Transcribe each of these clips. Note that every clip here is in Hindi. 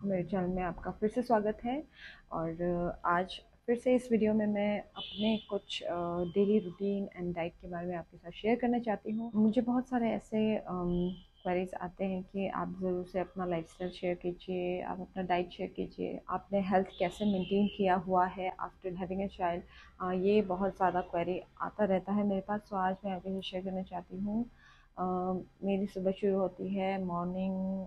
मेरे चैनल में आपका फिर से स्वागत है। और आज फिर से इस वीडियो में मैं अपने कुछ डेली रूटीन एंड डाइट के बारे में आपके साथ शेयर करना चाहती हूँ। मुझे बहुत सारे ऐसे क्वेरीज आते हैं कि आप ज़रूर से अपना लाइफस्टाइल शेयर कीजिए, आप अपना डाइट शेयर कीजिए, आपने हेल्थ कैसे मेंटेन किया हुआ है आफ्टर हैविंग ए चाइल्ड। ये बहुत ज़्यादा क्वेरी आता रहता है मेरे पास, तो आज मैं आपके साथ शेयर करना चाहती हूँ। मेरी सुबह शुरू होती है मॉर्निंग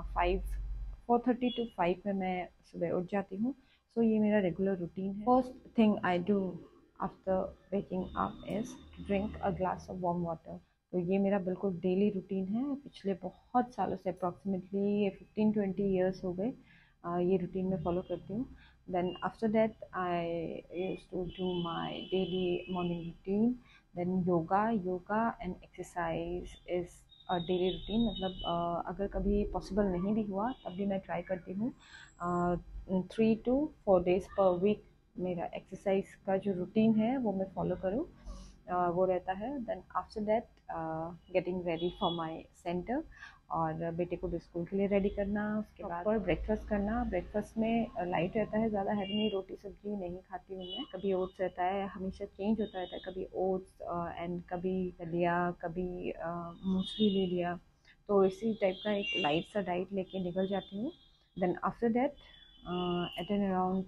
4:30 to 5 में मैं सुबह उठ जाती हूँ। सो ये मेरा रेगुलर रूटीन है। First thing I do after waking up is drink a glass of warm water. तो ये मेरा बिल्कुल डेली रूटीन है। पिछले बहुत सालों से अप्रॉक्सीमेटली 15-20 ईयर्स हो गए ये रूटीन में फॉलो करती हूँ। Then after that I used to do my daily morning routine. Then yoga and exercise is daily routine. मतलब अगर कभी पॉसिबल नहीं भी हुआ तब भी मैं ट्राई करती हूँ 3 to 4 days पर वीक मेरा एक्सरसाइज का जो रूटीन है वो मैं फॉलो करूँ, वो रहता है। Then after that getting ready for my centre और बेटे को भी स्कूल के लिए रेडी करना। उसके बाद और ब्रेकफास्ट करना। ब्रेकफास्ट में लाइट रहता है, ज़्यादा हैवी नहीं, रोटी सब्जी नहीं खाती हूँ मैं। कभी ओट्स रहता है, हमेशा चेंज होता रहता है, कभी ओट्स एंड कभी दलिया, कभी मूसली ले लिया। तो इसी टाइप का एक लाइट सा डाइट लेके निकल जाती हूँ। Then after that at an around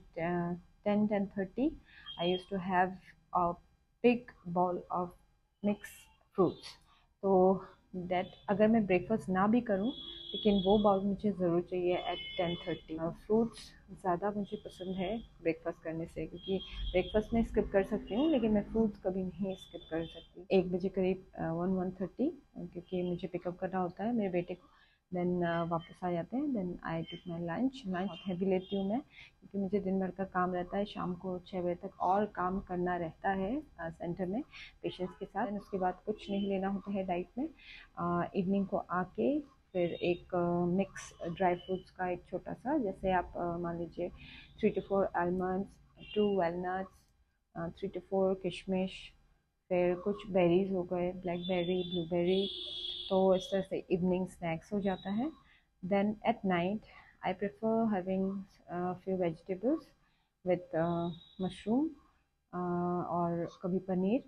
10-10:30 I use to have a big bowl of mix fruits. तो दैट अगर मैं ब्रेकफास्ट ना भी करूं लेकिन वो बाउल मुझे ज़रूर चाहिए एट 10:30। फ्रूट्स ज़्यादा मुझे पसंद है ब्रेकफास्ट करने से, क्योंकि ब्रेकफास्ट में स्किप कर सकती हूँ लेकिन मैं फ्रूट्स कभी नहीं स्किप कर सकती। 1 बजे करीब 1-1:30, क्योंकि मुझे पिकअप करना होता है मेरे बेटे को। देन वापस आ जाते हैं। Then I took my lunch बहुत हैवी लेती हूँ मैं, क्योंकि मुझे दिन भर का काम रहता है। शाम को 6 बजे तक और काम करना रहता है सेंटर में पेशेंट्स के साथ। उसके बाद कुछ नहीं लेना होता है डाइट में। इवनिंग को आके फिर एक मिक्स ड्राई फ्रूट्स का एक छोटा सा, जैसे आप मान लीजिए 3 to 4 आलमंड्स, 2 वैलनट्स, 3 to 4 किशमिश, फिर कुछ बेरीज हो गए, ब्लैकबेरी, ब्लूबेरी। तो इस तरह से इवनिंग स्नैक्स हो जाता है। Then at night I prefer having few vegetables with mushroom और कभी पनीर,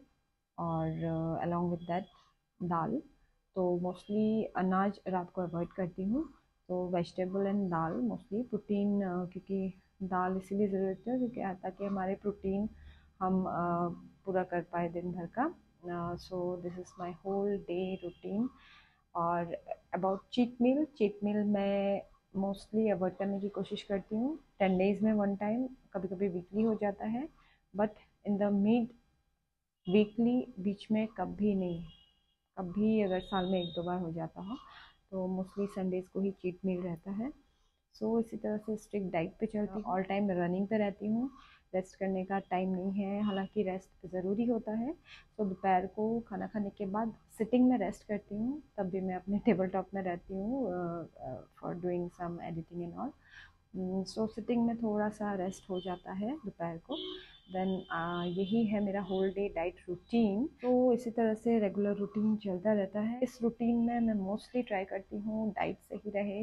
और अलॉन्ग विद दैट दाल। तो मोस्टली अनाज रात को अवॉइड करती हूँ, तो वेजिटेबल एंड दाल मोस्टली। प्रोटीन क्योंकि दाल इसीलिए ज़रूरत है क्योंकि ताकि हमारे प्रोटीन हम पूरा कर पाए दिन भर का। So this is my whole day routine. और अबाउट चीट मील मैं मोस्टली अवॉइड करने की कोशिश करती हूँ। 10 days में 1 टाइम, कभी कभी वीकली हो जाता है, but in the mid weekly बीच में कभी नहीं। कभी अगर साल में 1-2 बार हो जाता हो तो मोस्टली संडेज़ को ही चीट मील रहता है। सो इसी तरह से स्ट्रिक्ट डाइट पे चलती हूँ। ऑल टाइम रनिंग पे रहती हूँ, रेस्ट करने का टाइम नहीं है, हालांकि रेस्ट ज़रूरी होता है। तो दोपहर को खाना खाने के बाद सिटिंग में रेस्ट करती हूँ, तब भी मैं अपने टेबल टॉप में रहती हूँ for doing some editing and all. So sitting में थोड़ा सा रेस्ट हो जाता है दोपहर को। देन यही है मेरा होल डे डाइट रूटीन। तो इसी तरह से रेगुलर रूटीन चलता रहता है। इस रूटीन में मैं मोस्टली ट्राई करती हूँ डाइट सही रहे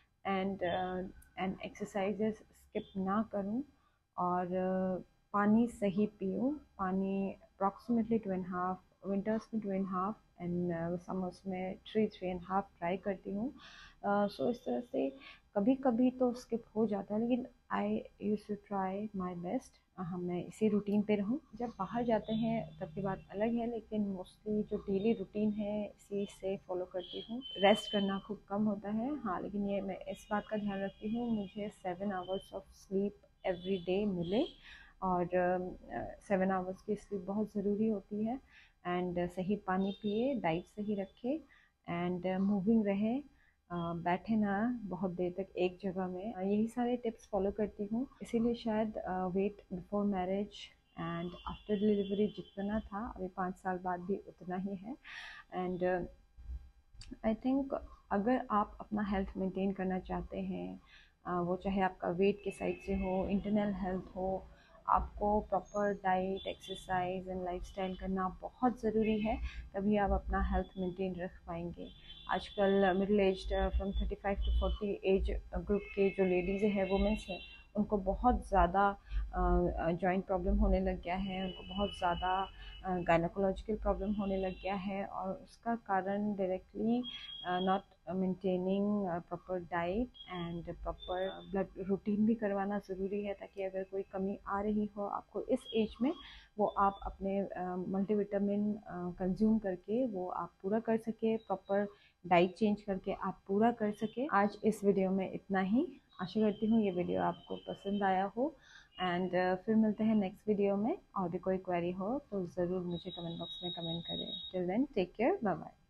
एंड एक्सरसाइजेस स्किप ना करूं, और पानी सही पीऊँ। पानी अप्रॉक्सीमेटली 2.5, विंटर्स में 2.5 एंड समर्स में 3-3.5 ट्राई करती हूँ। सो इस तरह से कभी कभी तो स्किप हो जाता है, लेकिन I use to try my best मैं इसी रूटीन पे रहूँ। जब बाहर जाते हैं तब की बात अलग है, लेकिन मोस्टली जो डेली रूटीन है इसी से फॉलो करती हूँ। रेस्ट करना खूब कम होता है, हाँ, लेकिन ये मैं इस बात का ध्यान रखती हूँ मुझे 7 hours of sleep every day मिले, और 7 आवर्स की स्लीप बहुत ज़रूरी होती है। एंड सही पानी पिए, डाइट सही रखे, एंड मूविंग रहे, बैठे ना बहुत देर तक एक जगह में। यही सारे टिप्स फॉलो करती हूँ। इसीलिए शायद weight before marriage and after delivery जितना था अभी 5 साल बाद भी उतना ही है। एंड आई थिंक अगर आप अपना हेल्थ मेंटेन करना चाहते हैं, वो चाहे आपका वेट के साइड से हो, इंटरनल हेल्थ हो, आपको proper diet, exercise and lifestyle करना बहुत ज़रूरी है, तभी आप अपना हेल्थ मेंटेन रख पाएंगे। आजकल middle age from 35 to 40 age group के जो लेडीज़ हैं, वुमेंस हैं, उनको बहुत ज़्यादा जॉइंट प्रॉब्लम होने लग गया है, उनको बहुत ज़्यादा गायनोकोलॉजिकल प्रॉब्लम होने लग गया है, और उसका कारण directly not maintaining proper diet and proper blood routine भी करवाना ज़रूरी है, ताकि अगर कोई कमी आ रही हो आपको इस एज में, वो आप अपने मल्टीविटामिन कंज्यूम करके वो आप पूरा कर सके, प्रॉपर डाइट चेंज करके आप पूरा कर सके। आज इस वीडियो में इतना ही। आशा करती हूँ ये वीडियो आपको पसंद आया हो, एंड फिर मिलते हैं नेक्स्ट वीडियो में। और भी कोई क्वेरी हो तो ज़रूर मुझे कमेंट बॉक्स में कमेंट करें। Till then take care, bye bye.